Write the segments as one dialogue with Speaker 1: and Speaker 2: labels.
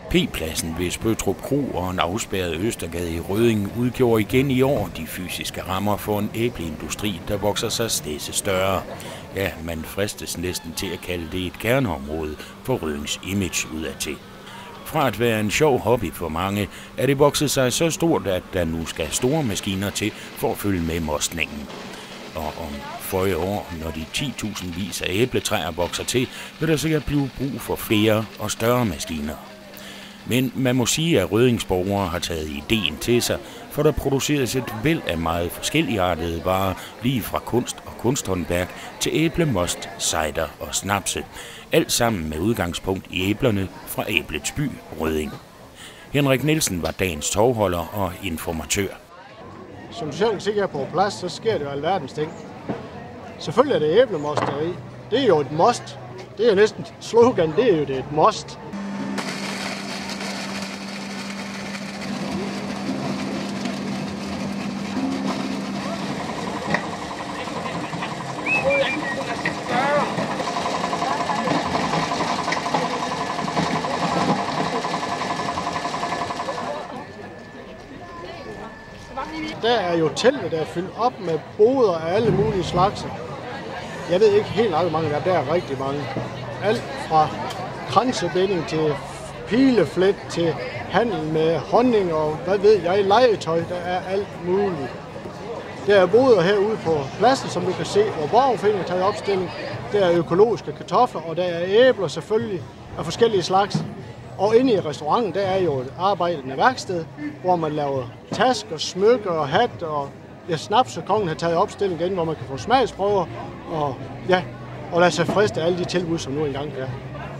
Speaker 1: P-pladsen ved Spøttrup Kro og en afspærret Østergade i Rødding udgjorde igen i år de fysiske rammer for en æbleindustri, der vokser sig stedse større. Ja, man fristes næsten til at kalde det et kerneområde for Røddings image udadtil. Fra at være en sjov hobby for mange, er det vokset sig så stort, at der nu skal store maskiner til for at følge med mostningen. Og om forrige år, når de 10.000 vis af æbletræer vokser til, vil der sikkert blive brug for flere og større maskiner. Men man må sige, at Røddingsborgere har taget ideen til sig, for der produceres et væld af meget forskelligartede varer, lige fra kunst og kunsthåndværk til æblemost, cider og snapse. Alt sammen med udgangspunkt i æblerne fra Æblets by, Rødding. Henrik Nielsen var dagens tovholder og informatør.
Speaker 2: Som du selv kan se her på plads, så sker det jo alverdens ting. Selvfølgelig er det æblemosteri. Det er jo et must. Det er jo næsten slogan, det er jo et must. Der er jo teltet, der er fyldt op med boder af alle mulige slags. Jeg ved ikke helt nok mange, der er rigtig mange. Alt fra kransebinding til pileflet til handel med honning og hvad ved jeg, legetøj, der er alt muligt. Der er boder herude på pladsen, som du kan se, hvor borgerforeningen har taget opstilling. Der er økologiske kartofler, og der er æbler selvfølgelig af forskellige slags. Og inde i restauranten, der er jo et arbejdende værksted, hvor man laver tasker, smykker og hat, og snaps og kongen har taget opstilling igen, hvor man kan få smagsprøver og lade sig friste alle de tilbud, som nu engang er.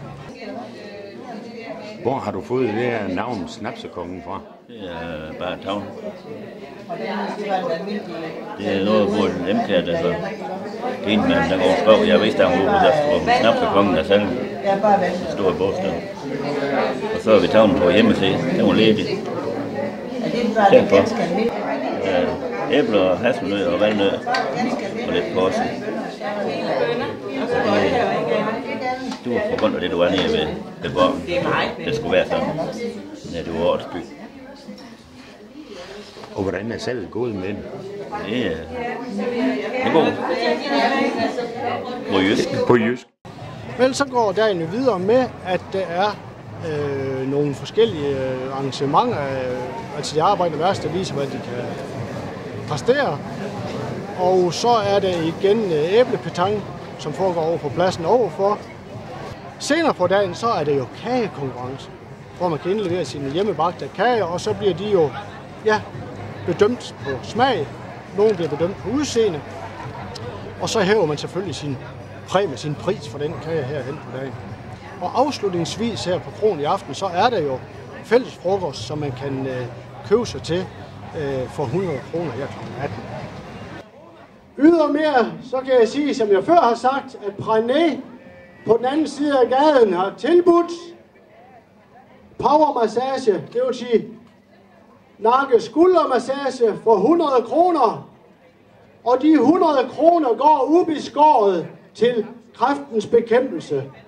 Speaker 1: Hvor har du fået det her navn Snapsekongen fra?
Speaker 3: Det er bare tavn. Det er noget, hvor den lemkært, altså. Genmanden, der går og skrev, jeg vidste, at hun var der Snapsekongen, der selv store bogstav. Og så er vi tavlen på hjemmesiden. Den var ledig. Derfor. Æbler og hasselnødder og valnødder og lidt korse. Du var på grund af det, du var nede ved borgen. Det skulle være sådan. Ja, det var årets by.
Speaker 1: Og hvordan er salget gået med den?
Speaker 3: Det er godt. På jysk.
Speaker 2: Vel, så går dagen videre med, at der er nogle forskellige arrangementer, altså de arbejdende værste, der viser, hvad de kan præstere. Og så er der igen æblepetang, som foregår over på pladsen overfor. Senere på dagen, så er det jo kagekonkurrence, hvor man kan indlevere sine hjemmebagte kager, og så bliver de jo bedømt på smag. Nogle bliver bedømt på udseende. Og så hæver man selvfølgelig sin præmie, sin pris for den kage her hen på dagen. Og afslutningsvis her på kronen i aften, så er der jo fælles frokost, som man kan købe sig til for 100 kroner her kl. 18. Ydermere, så kan jeg sige, som jeg før har sagt, at Prané på den anden side af gaden har tilbudt powermassage, det vil sige nakke-skuldermassage for 100 kroner. Og de 100 kroner går ubeskåret til kræftens bekæmpelse.